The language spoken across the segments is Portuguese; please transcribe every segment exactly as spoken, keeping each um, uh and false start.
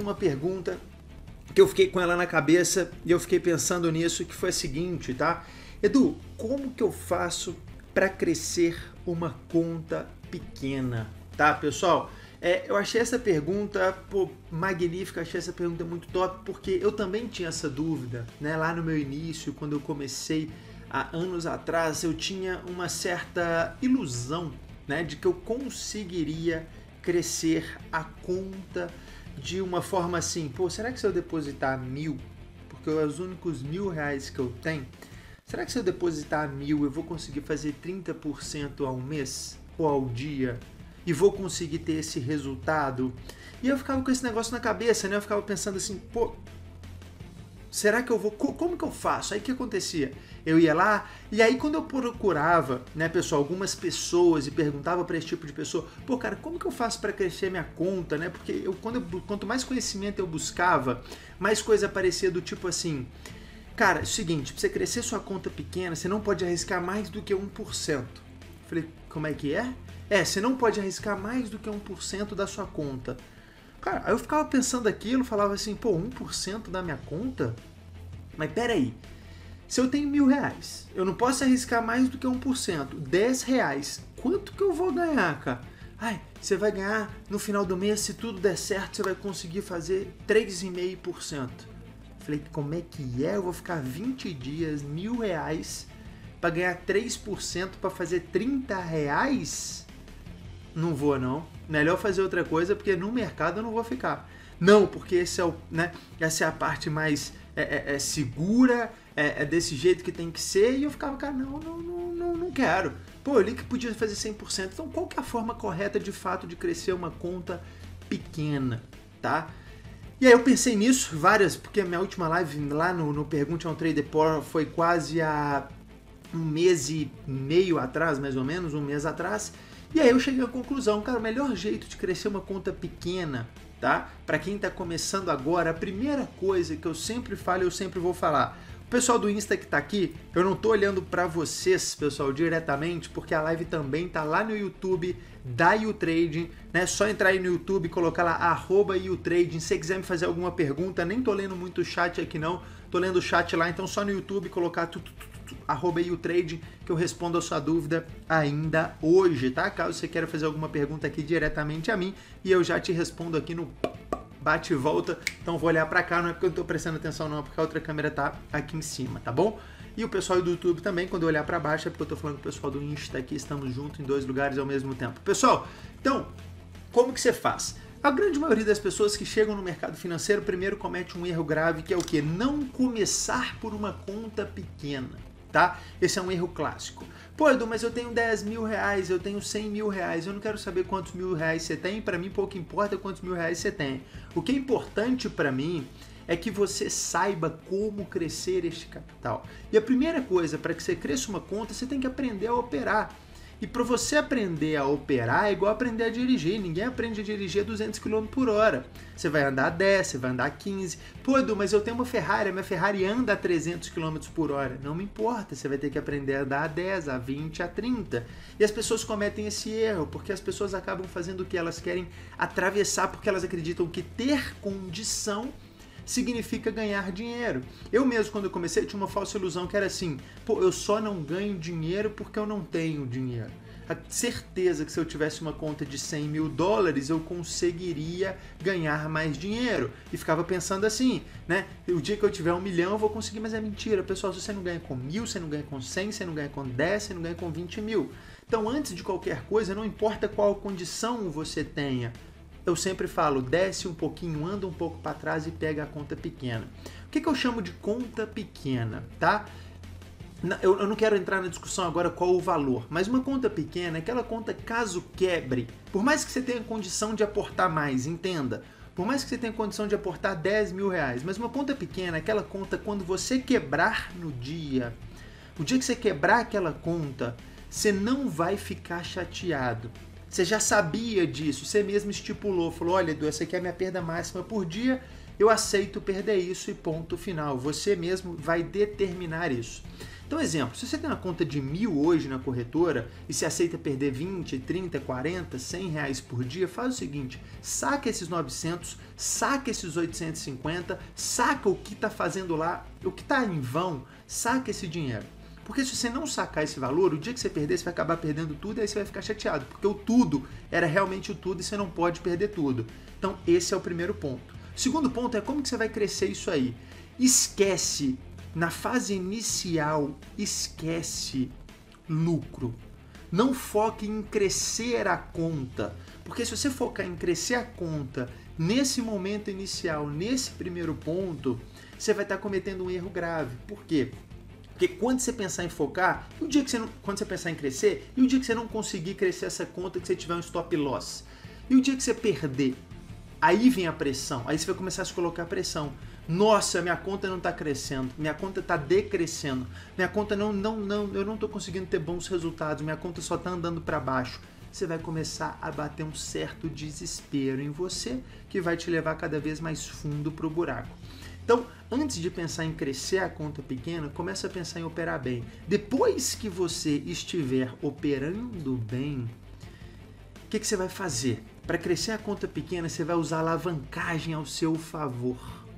uma pergunta que eu fiquei com ela na cabeça e eu fiquei pensando nisso, que foi a seguinte, tá? Edu, como que eu faço para crescer uma conta pequena, tá, pessoal? É, eu achei essa pergunta pô, magnífica, achei essa pergunta muito top, porque eu também tinha essa dúvida, né? Lá no meu início, quando eu comecei há anos atrás, eu tinha uma certa ilusão, né, de que eu conseguiria crescer a conta de uma forma assim, pô, será que se eu depositar mil, porque os únicos mil reais que eu tenho, será que se eu depositar mil eu vou conseguir fazer trinta por cento ao mês ou ao dia e vou conseguir ter esse resultado? E eu ficava com esse negócio na cabeça, né? Eu ficava pensando assim, pô, será que eu vou... Como que eu faço? Aí o que acontecia? Eu ia lá, e aí quando eu procurava, né, pessoal, algumas pessoas e perguntava para esse tipo de pessoa, pô, cara, como que eu faço para crescer minha conta, né? Porque eu, quando eu, quanto mais conhecimento eu buscava, mais coisa aparecia do tipo assim, cara, é o seguinte, pra você crescer sua conta pequena, você não pode arriscar mais do que um por cento. Falei, como é que é? É, você não pode arriscar mais do que um por cento da sua conta. Cara, aí eu ficava pensando aquilo, falava assim, pô, um por cento da minha conta? Mas peraí, se eu tenho mil reais, eu não posso arriscar mais do que um por cento, dez reais, quanto que eu vou ganhar, cara? Ai, você vai ganhar no final do mês, se tudo der certo, você vai conseguir fazer três vírgula cinco por cento. Falei, como é que é? Eu vou ficar vinte dias, mil reais, para ganhar três por cento, para fazer trinta reais? Não vou, não. Melhor fazer outra coisa, porque no mercado eu não vou ficar. Não, porque esse é o, né, essa é a parte mais é, é, é segura, é, é desse jeito que tem que ser, e eu ficava, cara, não, não, não, não, não quero. Pô, eu li que podia fazer cem por cento. Então, qual que é a forma correta, de fato, de crescer uma conta pequena, tá? E aí eu pensei nisso, várias, porque a minha última live lá no, no Pergunte a um Trader Pro foi quase há um mês e meio atrás, mais ou menos, um mês atrás. E aí eu cheguei à conclusão, cara, o melhor jeito de crescer uma conta pequena, tá? Para quem tá começando agora, a primeira coisa que eu sempre falo, eu sempre vou falar. O pessoal do Insta que tá aqui, eu não tô olhando para vocês, pessoal, diretamente, porque a live também tá lá no YouTube da YouTrading, né? Só entrar aí no YouTube e colocar lá arroba YouTrading. Se você quiser me fazer alguma pergunta, nem tô lendo muito o chat aqui não, tô lendo o chat lá, então só no YouTube colocar tu, tu, tu, tu, arroba YouTrading, que eu respondo a sua dúvida ainda hoje, tá? Caso você queira fazer alguma pergunta aqui diretamente a mim, e eu já te respondo aqui no bate e volta. Então vou olhar pra cá, não é porque eu tô prestando atenção não, é porque a outra câmera tá aqui em cima, tá bom? E o pessoal do YouTube também, quando eu olhar pra baixo, é porque eu tô falando com o pessoal do Insta aqui, estamos juntos em dois lugares ao mesmo tempo. Pessoal, então, como que você faz? A grande maioria das pessoas que chegam no mercado financeiro primeiro comete um erro grave, que é o quê? Não começar por uma conta pequena, tá? Esse é um erro clássico. Pô, Edu, mas eu tenho dez mil reais, eu tenho cem mil reais, eu não quero saber quantos mil reais você tem, para mim pouco importa quantos mil reais você tem. O que é importante para mim é que você saiba como crescer este capital. E a primeira coisa, para que você cresça uma conta, você tem que aprender a operar. E para você aprender a operar é igual aprender a dirigir. Ninguém aprende a dirigir a duzentos quilômetros por hora. Você vai andar a dez, você vai andar a quinze. Pô, Edu, mas eu tenho uma Ferrari, a minha Ferrari anda a trezentos quilômetros por hora. Não me importa, você vai ter que aprender a andar a dez, a vinte, a trinta. E as pessoas cometem esse erro, porque as pessoas acabam fazendo o que elas querem atravessar, porque elas acreditam que ter condição significa ganhar dinheiro. Eu mesmo, quando eu comecei, tinha uma falsa ilusão que era assim, pô, eu só não ganho dinheiro porque eu não tenho dinheiro. A certeza que se eu tivesse uma conta de cem mil dólares, eu conseguiria ganhar mais dinheiro. E ficava pensando assim, né? O dia que eu tiver um milhão, eu vou conseguir, mas é mentira. Pessoal, se você não ganha com mil, você não ganha com cem, você não ganha com dez, você não ganha com vinte mil. Então, antes de qualquer coisa, não importa qual condição você tenha, eu sempre falo, desce um pouquinho, anda um pouco para trás e pega a conta pequena. O que, que eu chamo de conta pequena, tá? Eu, eu não quero entrar na discussão agora qual o valor, mas uma conta pequena é aquela conta caso quebre, por mais que você tenha condição de aportar mais, entenda, por mais que você tenha condição de aportar dez mil reais, mas uma conta pequena é aquela conta quando você quebrar no dia, o dia que você quebrar aquela conta, você não vai ficar chateado. Você já sabia disso, você mesmo estipulou, falou, olha, Edu, essa aqui é a minha perda máxima por dia, eu aceito perder isso e ponto final. Você mesmo vai determinar isso. Então, exemplo, se você tem uma conta de mil hoje na corretora e se aceita perder vinte, trinta, quarenta, cem reais por dia, faz o seguinte, saca esses novecentos, saca esses oitocentos e cinquenta, saca o que está fazendo lá, o que está em vão, saca esse dinheiro. Porque se você não sacar esse valor, o dia que você perder, você vai acabar perdendo tudo e aí você vai ficar chateado, porque o tudo era realmente o tudo e você não pode perder tudo. Então, esse é o primeiro ponto. O segundo ponto é como que você vai crescer isso aí. Esquece, na fase inicial, esquece lucro. Não foque em crescer a conta, porque se você focar em crescer a conta nesse momento inicial, nesse primeiro ponto, você vai estar cometendo um erro grave. Por quê? Porque quando você pensar em focar, e o dia que você não, quando você pensar em crescer, e o dia que você não conseguir crescer essa conta, que você tiver um stop loss, e o dia que você perder, aí vem a pressão, aí você vai começar a se colocar pressão. Nossa, minha conta não está crescendo, minha conta está decrescendo, minha conta não, não, não, eu não estou conseguindo ter bons resultados, minha conta só está andando para baixo. Você vai começar a bater um certo desespero em você, que vai te levar cada vez mais fundo para o buraco. Então, antes de pensar em crescer a conta pequena, começa a pensar em operar bem. Depois que você estiver operando bem, o que, que você vai fazer? Para crescer a conta pequena, você vai usar alavancagem ao seu favor,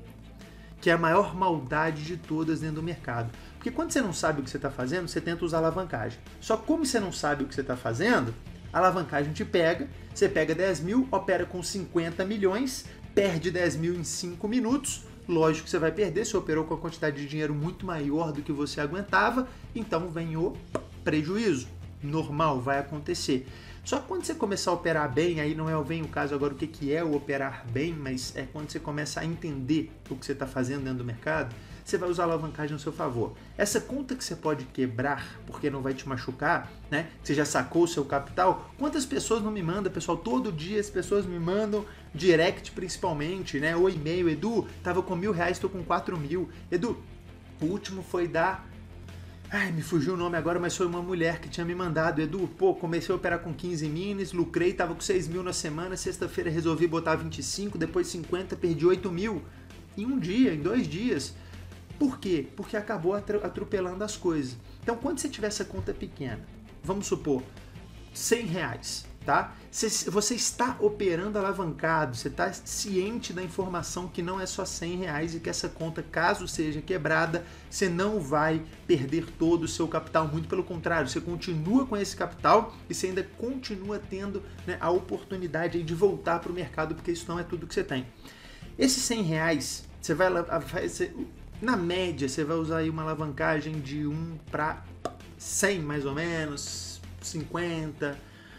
que é a maior maldade de todas dentro do mercado. Porque quando você não sabe o que você está fazendo, você tenta usar alavancagem. Só que como você não sabe o que você está fazendo, a alavancagem te pega, você pega dez mil, opera com cinquenta milhões, perde dez mil em cinco minutos, lógico que você vai perder, você operou com a quantidade de dinheiro muito maior do que você aguentava, então vem o prejuízo. Normal, vai acontecer. Só que quando você começar a operar bem, aí não é bem o caso agora o que, que é o operar bem, mas é quando você começa a entender o que você está fazendo dentro do mercado, você vai usar a alavancagem a seu favor. Essa conta que você pode quebrar, porque não vai te machucar, né? Você já sacou o seu capital. Quantas pessoas não me mandam, pessoal? Todo dia as pessoas me mandam direct principalmente, né? Ou e-mail, Edu, tava com mil reais, tô com quatro mil. Edu, o último foi dar... Ai, me fugiu o nome agora, mas foi uma mulher que tinha me mandado. Edu, pô, comecei a operar com quinze minis, lucrei, tava com seis mil na semana, sexta-feira resolvi botar vinte e cinco, depois cinquenta, perdi oito mil. Em um dia, em dois dias. Por quê? Porque acabou atropelando as coisas. Então, quando você tiver essa conta pequena, vamos supor, cem reais, tá? Você está operando alavancado, você está ciente da informação que não é só cem reais e que essa conta, caso seja quebrada, você não vai perder todo o seu capital. Muito pelo contrário, você continua com esse capital e você ainda continua tendo, né, a oportunidade aí de voltar para o mercado, porque isso não é tudo que você tem. Esses cem reais, você vai... Você, na média, você vai usar aí uma alavancagem de um para cem, mais ou menos, cinquenta,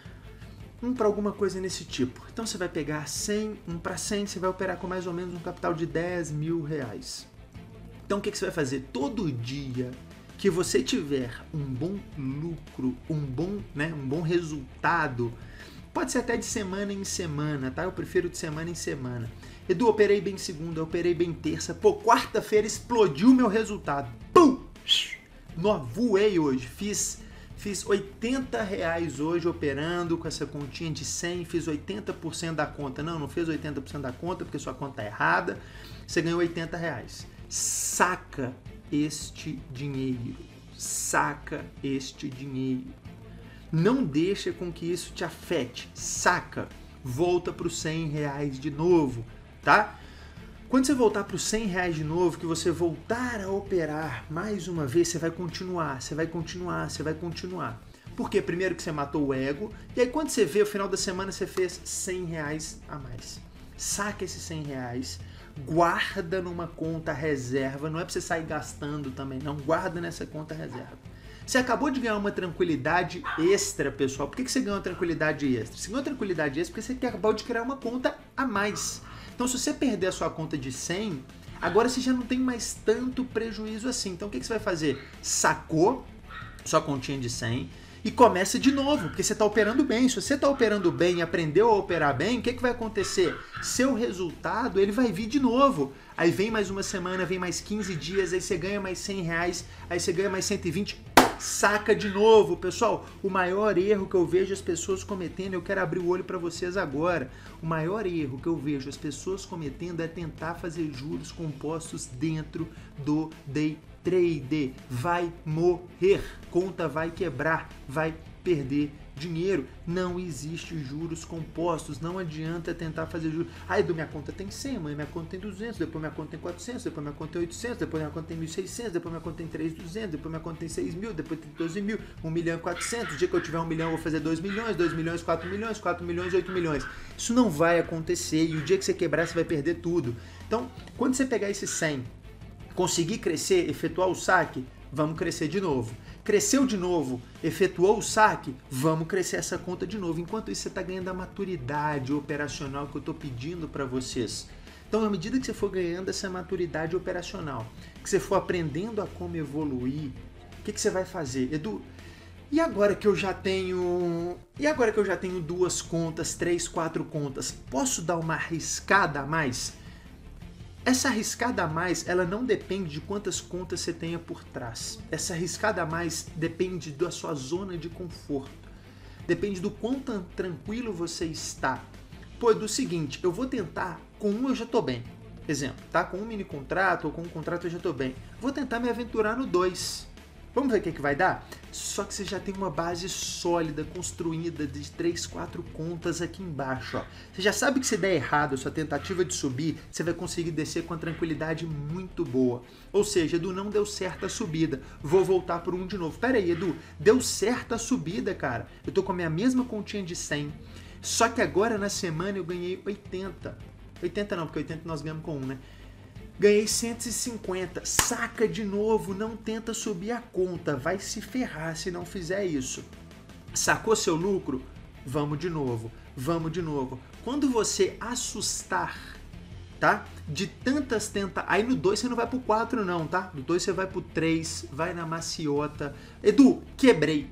um para alguma coisa nesse tipo. Então você vai pegar cem, um para cem, você vai operar com mais ou menos um capital de dez mil reais. Então o que, que você vai fazer? Todo dia que você tiver um bom lucro, um bom, né, um bom resultado, pode ser até de semana em semana, tá? Eu prefiro de semana em semana. Edu, operei bem segunda, operei bem terça. Pô, quarta-feira explodiu meu resultado. Pum! Nó, voei hoje. Fiz, fiz oitenta reais hoje operando com essa continha de cem. Fiz oitenta por cento da conta. Não, não fez oitenta por cento da conta porque sua conta tá errada. Você ganhou oitenta reais. Saca este dinheiro. Saca este dinheiro. Não deixa com que isso te afete. Saca. Volta para os cem reais de novo. Tá? Quando você voltar para os cem reais de novo, que você voltar a operar mais uma vez, você vai continuar, você vai continuar, você vai continuar. Por quê? Primeiro que você matou o ego, e aí quando você vê, no final da semana você fez cem reais a mais. Saca esses cem reais, guarda numa conta reserva, não é para você sair gastando também, não, guarda nessa conta reserva. Você acabou de ganhar uma tranquilidade extra, pessoal. Por que você ganhou uma tranquilidade extra? Você ganhou uma tranquilidade extra porque você acabou de criar uma conta a mais. Então, se você perder a sua conta de cem, agora você já não tem mais tanto prejuízo assim. Então, o que você vai fazer? Sacou sua continha de cem e começa de novo, porque você está operando bem. Se você está operando bem e aprendeu a operar bem, o que, que vai acontecer? Seu resultado, ele vai vir de novo. Aí vem mais uma semana, vem mais quinze dias, aí você ganha mais cem reais, aí você ganha mais cento e vinte, saca de novo. Pessoal, o maior erro que eu vejo as pessoas cometendo, eu quero abrir o olho para vocês agora, o maior erro que eu vejo as pessoas cometendo é tentar fazer juros compostos dentro do day trade. Vai morrer, conta vai quebrar, vai perder dinheiro. Não existe juros compostos, não adianta tentar fazer juros. Ah, Edu, minha conta tem cem, amanhã minha conta tem duzentos, depois minha conta tem quatrocentos, depois minha conta tem oitocentos, depois minha conta tem mil e seiscentos, depois minha conta tem três mil e duzentos, depois minha conta tem seis mil, depois tem doze mil, um milhão e quatrocentos, o dia que eu tiver um milhão eu vou fazer dois milhões, dois milhões, quatro milhões, quatro milhões, oito milhões. Isso não vai acontecer e o dia que você quebrar você vai perder tudo. Então, quando você pegar esse cem, conseguir crescer, efetuar o saque, vamos crescer de novo. Cresceu de novo, efetuou o saque, vamos crescer essa conta de novo. Enquanto isso, você está ganhando a maturidade operacional que eu estou pedindo para vocês. Então, à medida que você for ganhando essa maturidade operacional, que você for aprendendo a como evoluir, o que, que você vai fazer? Edu, e agora que eu já tenho... E agora que eu já tenho duas contas, três, quatro contas, posso dar uma arriscada a mais? Essa arriscada a mais, ela não depende de quantas contas você tenha por trás. Essa arriscada a mais depende da sua zona de conforto. Depende do quão tranquilo você está. Pô, é do seguinte, eu vou tentar, com um eu já tô bem. Exemplo, tá? Com um mini contrato ou com um contrato eu já tô bem. Vou tentar me aventurar no dois. Vamos ver o que, que vai dar? Só que você já tem uma base sólida, construída de três, quatro contas aqui embaixo. Ó. Você já sabe que se der errado a sua tentativa de subir, você vai conseguir descer com uma tranquilidade muito boa. Ou seja, Edu, não deu certo a subida, vou voltar por um de novo. Pera aí, Edu, deu certo a subida, cara. Eu tô com a minha mesma continha de cem, só que agora na semana eu ganhei oitenta. oitenta não, porque oitenta nós ganhamos com um, né? Ganhei cento e cinquenta, saca de novo, não tenta subir a conta, vai se ferrar se não fizer isso. Sacou seu lucro? Vamos de novo, vamos de novo. Quando você assustar, tá? De tantas tenta... Aí no dois você não vai pro quatro não, tá? No dois você vai pro três, vai na maciota. Edu, quebrei.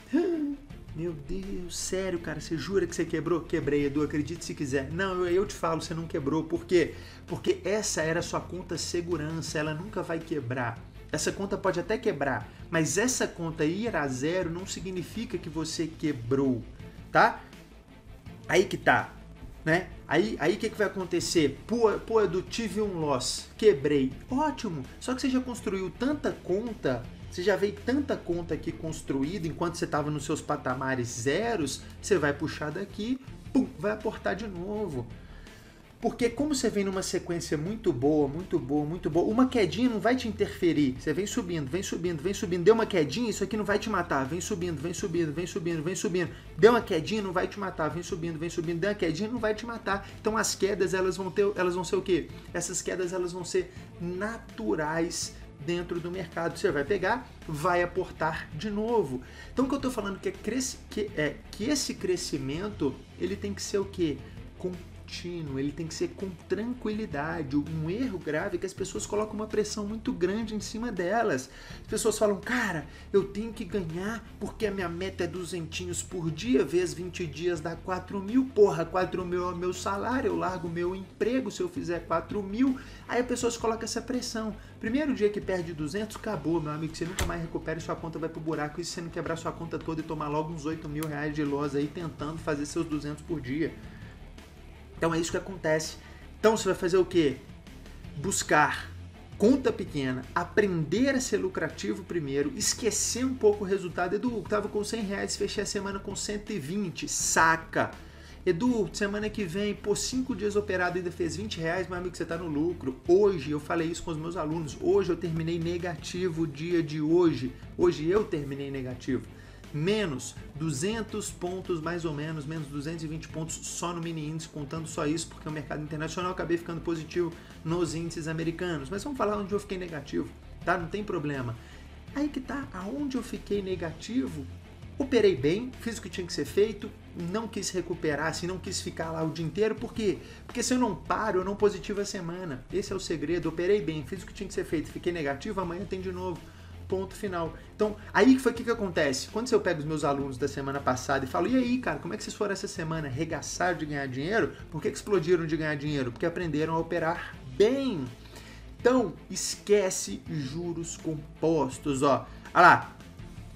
Meu Deus, sério, cara, você jura que você quebrou? Quebrei, Edu, acredite se quiser. Não, eu, eu te falo, você não quebrou. Por quê? Porque essa era a sua conta segurança, ela nunca vai quebrar. Essa conta pode até quebrar, mas essa conta ir a zero não significa que você quebrou, tá? Aí que tá, né? Aí o aí, que, que vai acontecer? Pô, pô, Edu, tive um loss, quebrei. Ótimo, só que você já construiu tanta conta... Você já veio tanta conta aqui construída, enquanto você estava nos seus patamares zeros, você vai puxar daqui, pum, vai aportar de novo. Porque como você vem numa sequência muito boa, muito boa, muito boa, uma quedinha não vai te interferir. Você vem subindo, vem subindo, vem subindo, deu uma quedinha, isso aqui não vai te matar. Vem subindo, vem subindo, vem subindo, vem subindo. Deu uma quedinha, não vai te matar. Vem subindo, vem subindo, deu uma quedinha, não vai te matar. Então as quedas, elas vão ter, elas vão ser o quê? Essas quedas, elas vão ser naturais dentro do mercado. Você vai pegar, vai aportar de novo. Então o que eu estou falando que é, cresce, que é que esse crescimento ele tem que ser o quê? Contínuo, ele tem que ser com tranquilidade. Um erro grave é que as pessoas colocam uma pressão muito grande em cima delas. As pessoas falam, cara, eu tenho que ganhar porque a minha meta é duzentinhos por dia, vezes vinte dias dá quatro mil, porra, quatro mil é o meu salário, eu largo meu emprego se eu fizer quatro mil. Aí as pessoas colocam essa pressão. Primeiro dia que perde duzentos, acabou, meu amigo, você nunca mais recupera e sua conta vai pro buraco. E se você não quebrar sua conta toda e tomar logo uns oito mil reais de loss aí tentando fazer seus duzentos por dia. Então é isso que acontece. Então você vai fazer o quê? Buscar conta pequena, aprender a ser lucrativo primeiro, esquecer um pouco o resultado. Edu, tava com cem reais, fechei a semana com cento e vinte, saca? Edu, semana que vem, pô, cinco dias operado ainda fez vinte reais, meu amigo, você tá no lucro. Hoje, eu falei isso com os meus alunos, hoje eu terminei negativo o dia de hoje. Hoje eu terminei negativo. Menos duzentos pontos mais ou menos, menos duzentos e vinte pontos só no mini índice, contando só isso, porque o mercado internacional eu acabei ficando positivo nos índices americanos. Mas vamos falar onde eu fiquei negativo, tá? Não tem problema. Aí que tá, aonde eu fiquei negativo, operei bem, fiz o que tinha que ser feito, não quis recuperar, assim, não quis ficar lá o dia inteiro. Por quê? Porque se eu não paro, eu não positivo a semana. Esse é o segredo, operei bem, fiz o que tinha que ser feito, fiquei negativo, amanhã tem de novo. Ponto final. Então, aí foi o que, que acontece? Quando eu pego os meus alunos da semana passada e falo, e aí, cara, como é que vocês foram essa semana? Regaçaram de ganhar dinheiro? Por que, que explodiram de ganhar dinheiro? Porque aprenderam a operar bem. Então, esquece juros compostos, ó. Olha lá,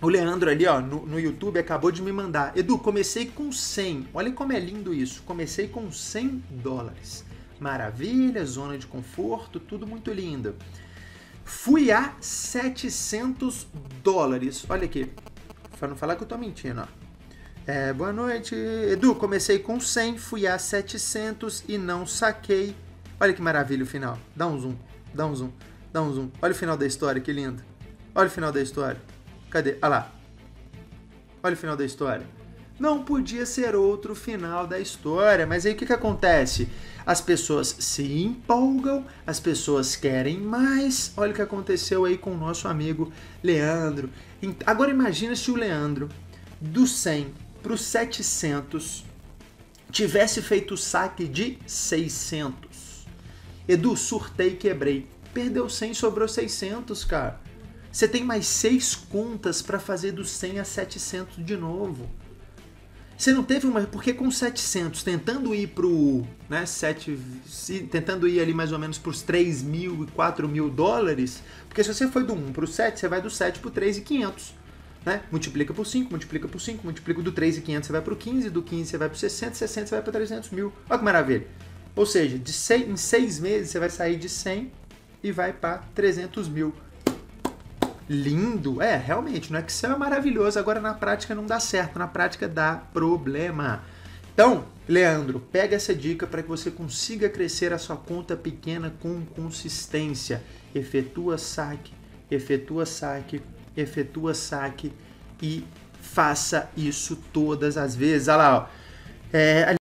O Leandro ali, ó, no, no YouTube acabou de me mandar. Edu, comecei com cem. Olha como é lindo isso. Comecei com cem dólares. Maravilha, zona de conforto, tudo muito lindo. Fui a setecentos dólares. Olha aqui. Pra não falar que eu tô mentindo, ó. É, boa noite. Edu, comecei com cem, fui a setecentos e não saquei. Olha que maravilha o final. Dá um zoom, dá um zoom, dá um zoom. Olha o final da história, que lindo. Olha o final da história. Cadê? Olha lá. Olha o final da história. Não podia ser outro final da história. Mas aí o que, que acontece? As pessoas se empolgam, as pessoas querem mais. Olha o que aconteceu aí com o nosso amigo Leandro. Agora imagina se o Leandro, do cem para os setecentos, tivesse feito o saque de seiscentos. Edu, surtei e quebrei. Perdeu cem, sobrou seiscentos, cara. Você tem mais seis contas para fazer do cem a setecentos de novo. Você não teve uma... Porque com setecentos, tentando ir pro... Né, sete, tentando ir ali mais ou menos para os três mil e quatro mil dólares, porque se você foi do um para o sete, você vai do sete para o três mil e quinhentos. Né? Multiplica por cinco, multiplica por cinco, multiplica do três mil e quinhentos, você vai para o quinze, do quinze você vai para o sessenta, sessenta você vai para trezentos mil. Olha que maravilha. Ou seja, de seis, em seis meses você vai sair de cem e vai para trezentos mil. Lindo, é, realmente, no Excel é maravilhoso, agora na prática não dá certo, na prática dá problema. Então, Leandro, pega essa dica para que você consiga crescer a sua conta pequena com consistência. Efetua saque, efetua saque, efetua saque e faça isso todas as vezes. Olha lá, ó. É,